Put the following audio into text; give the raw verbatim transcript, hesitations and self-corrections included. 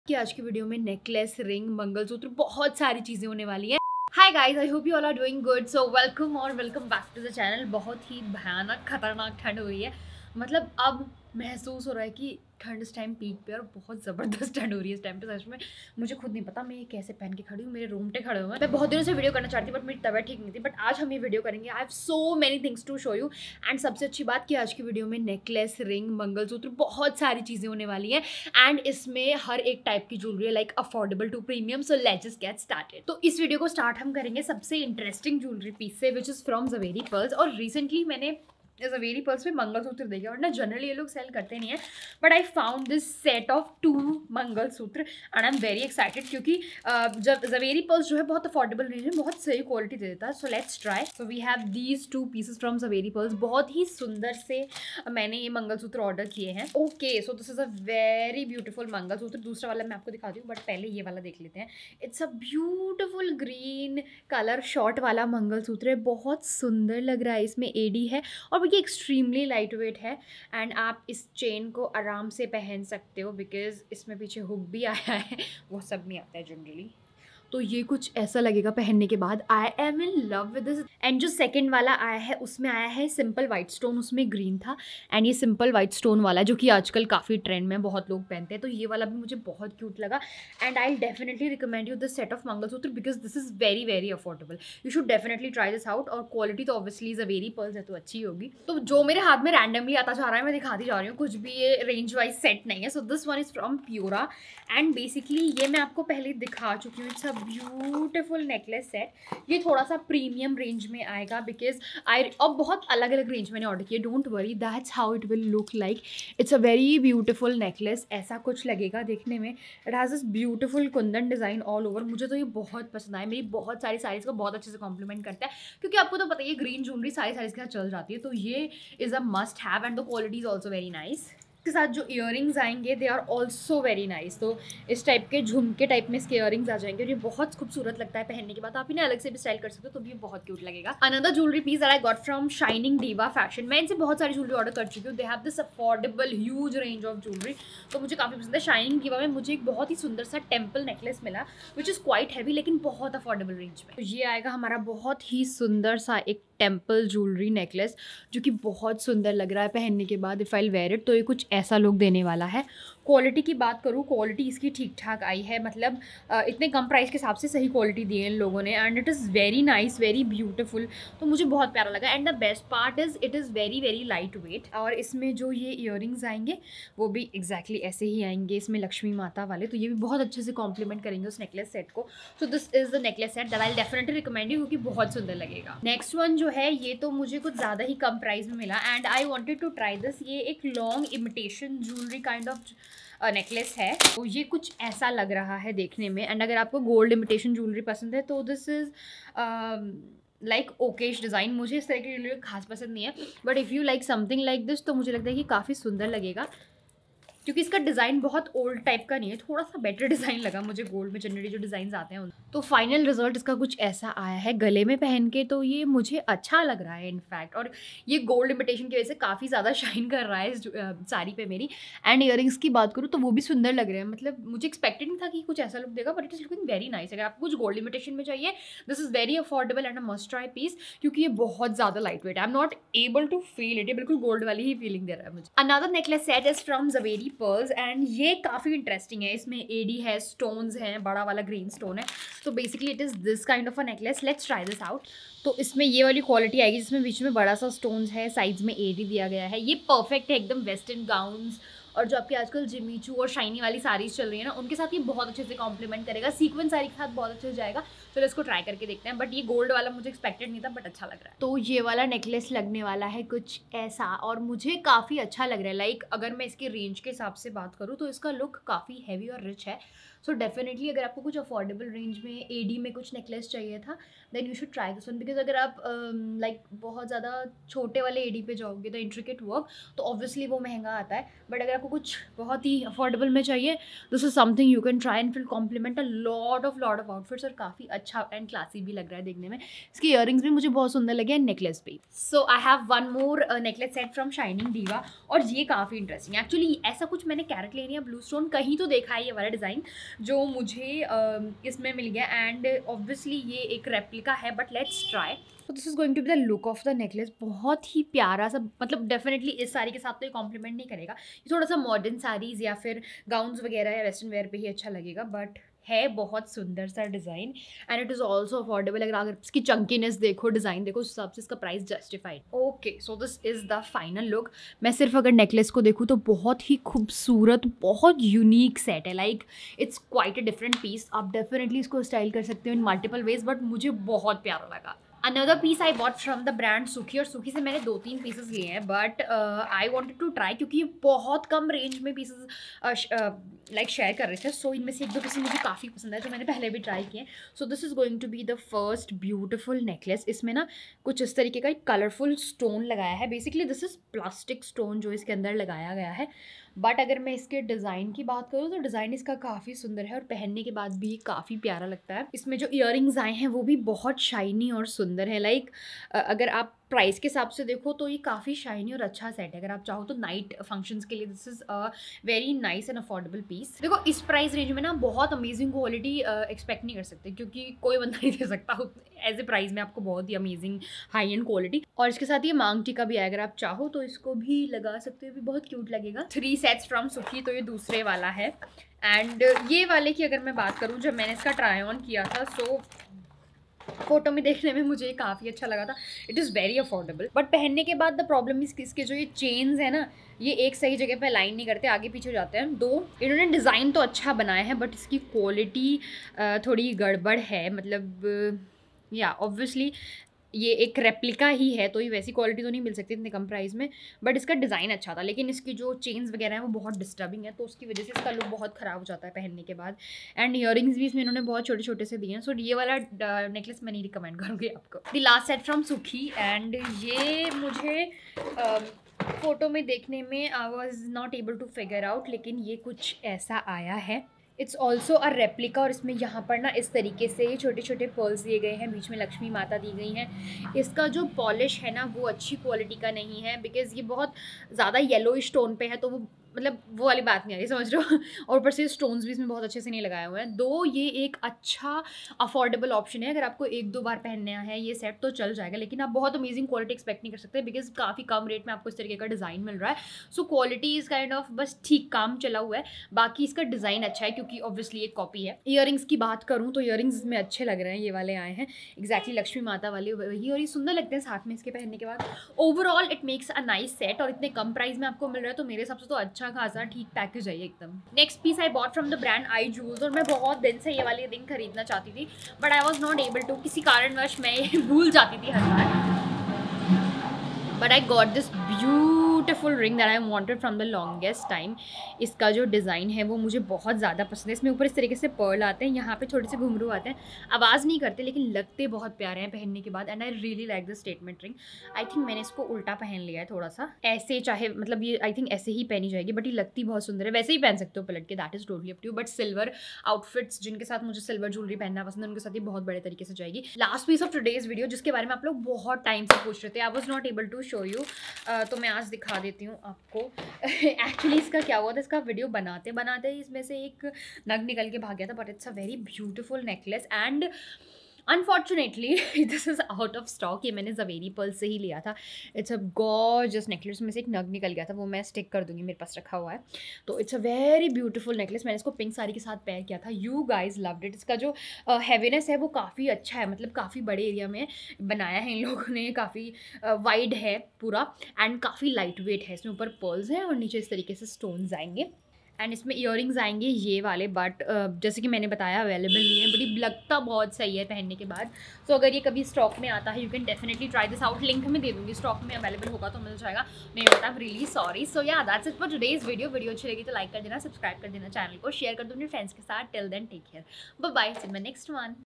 कि आज की वीडियो में नेकलेस, रिंग, मंगलसूत्र बहुत सारी चीज़ें होने वाली हैं। Hi guys, I hope you all are doing good. So welcome और welcome back to the channel. बहुत ही भयानक खतरनाक ठंड हो रही है। मतलब अब महसूस हो रहा है कि ठंड इस टाइम पीक पे और बहुत ज़बरदस्त ठंड हो रही है इस टाइम पे। सच में मुझे खुद नहीं पता मैं ये कैसे पहन के खड़ी हूँ। मेरे रोंगटे खड़े हुए हैं। मैं बहुत दिनों से वीडियो करना चाहती थी बट मेरी तबीयत ठीक नहीं थी। बट आज हम ये वीडियो करेंगे। I have so many things to show you. And सबसे अच्छी बात कि आज की वीडियो में नेकलेस, रिंग, मंगलसूत्र बहुत सारी चीज़ें होने वाली हैं। एंड इसमें हर एक टाइप की ज्वेलरी है, like affordable to premium. So let's just get started. तो इस वीडियो को स्टार्ट हम करेंगे सबसे इंटरेस्टिंग ज्वेलरी पीस से, which is from Zaveri Pearls. और रिसेंटली मैंने ज़वेरी पर्ल्स में मंगलसूत्र देखे और ना जनरली ये लोग सेल करते नहीं है, but I found this set of two mangalsutra and I am very excited क्योंकि uh, जब ज़वेरी पर्ल्स जो है बहुत अफोर्डेबल रेंज में बहुत सही क्वालिटी दे देता है। So let's try. So we have these two pieces from Zaveri Pearls. बहुत ही सुंदर से मैंने ये मंगलसूत्र ऑर्डर किए हैं। Okay, so this is a very beautiful mangalsutra. दूसरा वाला मैं आपको दिखाती हूँ बट पहले ये वाला देख लेते हैं। It's a beautiful green colour short वाला मंगलसूत्र है। बहुत सुंदर लग रहा है। इसमें एडी है और ये एक्सट्रीमली लाइट वेट है एंड आप इस चेन को आराम से पहन सकते हो बिकॉज इसमें पीछे हुक भी आया है। वो सब नहीं आता है जनरली। तो ये कुछ ऐसा लगेगा पहनने के बाद। I am in love with this. And जो सेकंड वाला आया है उसमें आया है सिंपल वाइट स्टोन, उसमें ग्रीन था। एंड ये सिंपल वाइट स्टोन वाला जो कि आजकल काफ़ी ट्रेंड में बहुत लोग पहनते हैं, तो ये वाला भी मुझे बहुत क्यूट लगा। And I definitely recommend you this set of mangalsutra because this is very very affordable. You should definitely try this out. और क्वालिटी तो ऑब्वियसली ज़वेरी पर्ल्स है तो अच्छी होगी। तो जो मेरे हाथ में रैंडमली आता जा रहा है मैं दिखाती जा रही हूँ, कुछ भी ये रेंज वाइज सेट नहीं है। So this one is from Pyora and basically ये मैं आपको पहले दिखा चुकी हूँ। It's a beautiful necklace set. ये थोड़ा सा प्रीमियम रेंज में आएगा बिकॉज आई अब बहुत अलग अलग रेंज मैंने ऑर्डर किए। Don't worry, that's how it will look like. It's a very beautiful necklace. ऐसा कुछ लगेगा देखने में। It has this beautiful kundan design all over. मुझे तो ये बहुत पसंद आया। मेरी बहुत सारी साड़ीज़ को बहुत अच्छे से कॉम्प्लीमेंट करता है क्योंकि आपको तो पता ही है ग्रीन ज्वेलरी सारी साड़ीज़ के साथ चल जाती है। तो ये is a must have and the quality is also very nice. इसके साथ जो इयररिंग्स आएंगे they are also very nice. तो इस टाइप के झुमके टाइप में इसके इयररिंग्स आ जाएंगे और ये बहुत खूबसूरत लगता है पहनने के बाद। आप इन्हें अलग से भी स्टाइल कर सकते हो तो भी बहुत क्यूट लगेगा। Another jewellery piece that I got from Shining Diva Fashion. मैं इनसे बहुत सारी ज्वेलरी ऑर्डर कर चुकी हूँ। They have this affordable huge range of jewellery, तो मुझे काफ़ी पसंद है। शाइनिंग डीवा में मुझे एक बहुत ही सुंदर सा टेम्पल नेकलेस मिला विच इज़ क्वाइट हैवी लेकिन बहुत अफोर्डेबल रेंज में। तो ये आएगा हमारा बहुत ही सुंदर सा एक टेम्पल ज्वेलरी नेकलेस जो कि बहुत सुंदर लग रहा है पहनने के बाद। इफ़ आई वेयर इट तो ये कुछ ऐसा लुक देने वाला है। क्वालिटी की बात करूँ, क्वालिटी इसकी ठीक ठाक आई है। मतलब इतने कम प्राइस के हिसाब से सही क्वालिटी दी है इन लोगों ने and it is very nice, very beautiful. तो मुझे बहुत प्यारा लगा and the best part is it is very very light weight. और इसमें जो ये इयररिंग्स आएंगे वो भी एग्जैक्टली ऐसे ही आएंगे, इसमें लक्ष्मी माता वाले। तो ये भी बहुत अच्छे से कॉम्प्लीमेंट करेंगे उस नेकलेस सेट को। So this is the necklace set that I definitely recommend you क्योंकि बहुत सुंदर लगेगा। नेक्स्ट वन जो है ये तो मुझे कुछ ज़्यादा ही कम प्राइस में मिला and I wanted to try this. ये एक long imitation jewellery kind of necklace है। तो ये कुछ ऐसा लग रहा है देखने में। एंड अगर आपको गोल्ड इमिटेशन ज्वेलरी पसंद है तो this is like okayish design. मुझे इस तरह की ज्वेलरी खास पसंद नहीं है but if you like something like this तो मुझे लगता है कि काफ़ी सुंदर लगेगा क्योंकि इसका डिज़ाइन बहुत ओल्ड टाइप का नहीं है, थोड़ा सा बेटर डिज़ाइन लगा मुझे गोल्ड में जनरली जो डिज़ाइन आते हैं उन। तो फाइनल रिजल्ट इसका कुछ ऐसा आया है गले में पहन के। तो ये मुझे अच्छा लग रहा है इनफैक्ट। और ये गोल्ड इमिटेशन की वजह से काफ़ी ज़्यादा शाइन कर रहा है इस साड़ी पे मेरी। एंड ईयरिंग्स की बात करूँ तो वो भी सुंदर लग रहे हैं। मतलब मुझे एक्सपेक्टेड नहीं था कि कुछ ऐसा लुक देगा but it is looking very nice. अगर आपको कुछ गोल्ड इमिटेशन में चाहिए this is very affordable and a must try piece क्योंकि ये बहुत ज़्यादा लाइट वेट है। I am not able to feel it. ये बिल्कुल गोल्ड वाली ही फीलिंग दे रहा है मुझे। Another necklace set is from Zaveri Pearls and ये काफ़ी इंटरेस्टिंग है। इसमें एडी है, स्टोन्स हैं, बड़ा वाला ग्रीन स्टोन है। तो basically it is this kind of a necklace. Let's try this out. तो इसमें ये वाली क्वालिटी आएगी जिसमें बीच में बड़ा सा स्टोन्स है, साइड्स में एडी दिया गया है। ये परफेक्ट है एकदम वेस्टर्न गाउन्स और जो आपकी आजकल जिमीचू और शाइनी वाली साड़ीज चल रही है ना उनके साथ ये बहुत अच्छे से कॉम्प्लीमेंट करेगा। सीक्वेंस साड़ी के साथ बहुत अच्छे से जाएगा। चलो इसको ट्राई करके देखते हैं। बट ये गोल्ड वाला मुझे एक्सपेक्टेड नहीं था बट अच्छा लग रहा है। तो ये वाला नेकलेस लगने वाला है कुछ ऐसा और मुझे काफ़ी अच्छा लग रहा है। लाइक अगर मैं इसके रेंज के हिसाब से बात करूँ तो इसका लुक काफ़ी हैवी और रिच है। सो डेफिनेटली अगर आपको कुछ अफोर्डेबल रेंज में एडी में कुछ नेकलेस चाहिए था then you should try this one because अगर आप लाइक um, like, बहुत ज़्यादा छोटे वाले एडी पे जाओगे द इंट्रिकेट वर्क तो ऑब्वियसली वो महंगा आता है। बट अगर आप आपको कुछ बहुत ही अफोर्डेबल में चाहिए, this is something you can try and fill complement a lot of lot of outfits, और काफ़ी अच्छा एंड क्लासी भी लग रहा है देखने में। इसके इयरिंग्स भी मुझे बहुत सुंदर लगे एंड नेकलेस भी। So I have one more necklace set from Shining Diva, और ये काफ़ी इंटरेस्टिंग है एक्चुअली। ऐसा कुछ मैंने कैरेट लेनिया ब्लू स्टोन कहीं तो देखा है ये वाला डिज़ाइन जो मुझे uh, इसमें मिल गया, एंड ऑब्वियसली ये एक रेप्लिका है, बट लेट्स ट्राई। तो this is going to be the look of the necklace. बहुत ही प्यारा सा, मतलब डेफिनेटली इस साड़ी के साथ तो ये कॉम्प्लीमेंट नहीं करेगा, ये थोड़ा सा मॉडर्न साड़ीज़ या फिर गाउन्स वगैरह या वेस्टर्न वेयर पे ही अच्छा लगेगा, बट है बहुत सुंदर सा design and it is also affordable. अगर अगर इसकी चंकीनेस देखो, डिज़ाइन देखो, उस हिसाब से इसका price justified. Okay, so this is the final look. मैं सिर्फ अगर नेकलेस को देखूँ तो बहुत ही खूबसूरत, बहुत यूनिक सेट है, like it's quite a different piece. आप डेफिनेटली इसको स्टाइल कर सकते हो इन मल्टीपल वेज, बट मुझे बहुत प्यारा लगा। Another piece I bought from the brand Sukhi, और सुखी से मैंने दो तीन पीसेस लिए हैं, but I wanted to try क्योंकि ये बहुत कम रेंज में पीसेस लाइक शेयर कर रहे थे। सो so, इनमें से एक दो पीसेस मुझे काफ़ी पसंद है जो मैंने पहले भी ट्राई किए। So this is going to be the first beautiful necklace. इसमें ना कुछ इस तरीके का एक कलरफुल स्टोन लगाया है। Basically this is plastic stone जो इसके अंदर लगाया गया है, बट अगर मैं इसके डिज़ाइन की बात करूँ तो डिज़ाइन इसका काफ़ी सुंदर है और पहनने के बाद भी काफ़ी प्यारा लगता है। इसमें जो इयररिंग्स आए हैं वो भी बहुत शाइनी और सुंदर है। लाइक अगर आप प्राइस के हिसाब से देखो तो ये काफ़ी शाइनी और अच्छा सेट है। अगर आप चाहो तो नाइट फंक्शंस के लिए this is a very nice and affordable piece. देखो इस प्राइस रेंज में ना बहुत अमेजिंग क्वालिटी एक्सपेक्ट नहीं कर सकते, क्योंकि कोई बंदा नहीं दे सकता एज ए प्राइस में आपको बहुत ही अमेजिंग हाई एंड क्वालिटी। और इसके साथ ये मांग टीका भी है, अगर आप चाहो तो इसको भी लगा सकते हो, भी बहुत क्यूट लगेगा। थ्री सेट्स फ्रॉम सुखी, तो ये दूसरे वाला है। एंड ये वाले की अगर मैं बात करूँ, जब मैंने इसका ट्राई ऑन किया था, सो फोटो में देखने में मुझे काफ़ी अच्छा लगा था। It is very affordable, but पहनने के बाद द प्रॉब्लम इस इसके जो ये चेन्स है ना, ये एक सही जगह पे लाइन नहीं करते, आगे पीछे हो जाते हैं। दो इन्होंने डिज़ाइन तो अच्छा बनाया है, बट इसकी क्वालिटी थोड़ी गड़बड़ है। मतलब या ऑब्वियसली ये एक रेप्लिका ही है, तो ये वैसी क्वालिटी तो नहीं मिल सकती इतने कम प्राइस में, बट इसका डिज़ाइन अच्छा था। लेकिन इसकी जो चेन्स वगैरह हैं वो बहुत डिस्टर्बिंग है, तो उसकी वजह से इसका लुक बहुत ख़राब हो जाता है पहनने के बाद। एंड इयरिंग्स भी इसमें इन्होंने बहुत छोटे छोटे से दिए हैं, सो ये वाला नेकलेस मैं नहीं रिकमेंड करूँगी आपको। The last set from Sukhi, and ये मुझे फ़ोटो में देखने में I was not able to figure out, लेकिन ये कुछ ऐसा आया है। इट्स ऑल्सो अ रेप्लिका, और इसमें यहाँ पर ना इस तरीके से छोटे छोटे पर्ल्स दिए गए हैं, बीच में लक्ष्मी माता दी गई हैं। इसका जो पॉलिश है ना वो अच्छी क्वालिटी का नहीं है, बिकॉज़ ये बहुत ज़्यादा येलोइश टोन पे है, तो वो मतलब वो वाली बात नहीं आ रही, समझ रहे हो। और ऊपर से स्टोन्स भी इसमें बहुत अच्छे से नहीं लगाए हुए हैं। दो ये एक अच्छा अफोर्डेबल ऑप्शन है, अगर आपको एक दो बार पहनना है ये सेट तो चल जाएगा, लेकिन आप बहुत अमेजिंग क्वालिटी एक्सपेक्ट नहीं कर सकते, बिकॉज काफ़ी कम रेट में आपको इस तरीके का डिज़ाइन मिल रहा है। So quality is kind of बस ठीक काम चला हुआ है, बाकी इसका डिज़ाइन अच्छा है क्योंकि ऑब्वियसली एक कॉपी है। ईयरिंग्स की बात करूँ तो ईयरिंग्स इसमें अच्छे लग रहे हैं, ये वाले आए हैं एक्जैक्टली लक्ष्मी माता वाले वही, और ये सुंदर लगते हैं साथ में इसके पहनने के बाद। Overall it makes a nice set, और इतने कम प्राइस में आपको मिल रहा है तो मेरे हिसाब से तो अच्छा खासा ठीक पैकेज है एकदम। Next piece I bought from the brand I Jewels, और मैं बहुत दिन से ये वाली रिंग खरीदना चाहती थी, but I was not able to, किसी कारणवश मैं ये भूल जाती थी हर बार। But I got this beautiful ring that I wanted from the longest time. इसका जो डिज़ाइन है वो मुझे बहुत ज़्यादा पसंद है। इसमें ऊपर इस तरीके से पर्ल आते हैं, यहाँ पे छोटे से घुंघरू आते हैं, आवाज़ नहीं करते लेकिन लगते बहुत प्यारे हैं पहनने के बाद। And I really like the statement ring. I think मैंने इसको उल्टा पहन लिया है थोड़ा सा, ऐसे चाहे मतलब ये आई थिंक ऐसे ही पहनी जाएगी, बट ये लगती बहुत सुंदर है। वैसे ही पहन सकते हो पलट के, that is totally up to you, but silver outfits जिनके साथ मुझे सिल्वर ज्वेलरी पहनना पसंद है उनके साथ ये बहुत बड़े तरीके से जाएगी। Last piece of today's video जिसके बारे में आप लोग बहुत टाइम से पूछ रहे थे, I was not able to show you, तो मैं आज दिखा देती हूँ आपको। एक्चुअली इसका क्या हुआ था, इसका वीडियो बनाते बनाते ही इसमें से एक नग निकल के भाग गया था, but it's a very beautiful necklace and unfortunately this is out of stock. ये मैंने जवेरी पर्ल से ही लिया था। इट्स अ गॉर्जियस नेकलेस, में से एक नग निकल गया था, वो मैं स्टिक कर दूंगी, मेरे पास रखा हुआ है। तो it's a very beautiful necklace. मैंने इसको पिंक साड़ी के साथ पेयर किया था, यू गाइज लव्ड इट। इसका जो हैवीनेस uh, है वो काफ़ी अच्छा है, मतलब काफ़ी बड़े एरिया में बनाया है इन लोगों ने, काफ़ी वाइड uh, है पूरा एंड काफ़ी लाइट वेट है। इसमें ऊपर पर्ल्स हैं और नीचे इस तरीके से स्टोन्स आएंगे एंड इसमें इयरिंग्स आएंगे ये वाले, बट uh, जैसे कि मैंने बताया अवेलेबल नहीं है, बड़ी लगता बहुत सही है पहनने के बाद। सो so, अगर ये कभी स्टॉक में आता है you can definitely try this out. Link में दे दूँगी, स्टॉक में अवेलेबल होगा तो मिल जाएगा, नहीं होता I am really sorry. So yeah that's it for today's video. Video अच्छी लगी तो लाइक कर देना, सब्सक्राइब कर देना, चैनल को शेयर कर दो अपने फ्रेंड्स के साथ। Till then take care, bye bye, see you in my next one.